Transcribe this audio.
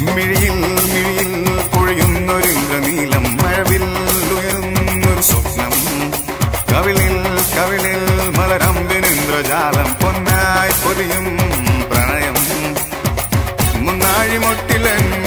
മിഴിയിൽ മിഴിയിൽ പൊഴിയുന്നൊരിന്ദ്രനീലം മഴവിൽ ഉയരുന്നൊരു സ്വപ്നം കവിളിൽ കവിളിൽ മലരമ്പിനിന്ദ്രജാലം പൊന്നായി പൊതിയും പ്രണയം മുന്നാഴിമൊട്ടിലെൻ